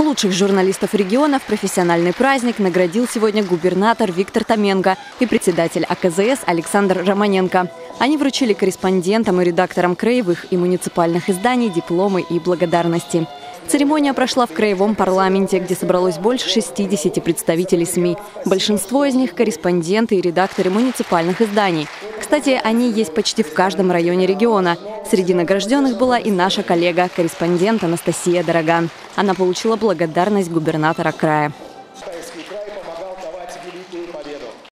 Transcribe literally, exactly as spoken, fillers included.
Лучших журналистов региона в профессиональный праздник наградил сегодня губернатор Виктор Томенко и председатель А К З С Александр Романенко. Они вручили корреспондентам и редакторам краевых и муниципальных изданий дипломы и благодарности. Церемония прошла в краевом парламенте, где собралось больше шестидесяти представителей СМИ. Большинство из них – корреспонденты и редакторы муниципальных изданий. Кстати, они есть почти в каждом районе региона. Среди награжденных была и наша коллега, корреспондент Анастасия Дороган. Она получила благодарность губернатора края.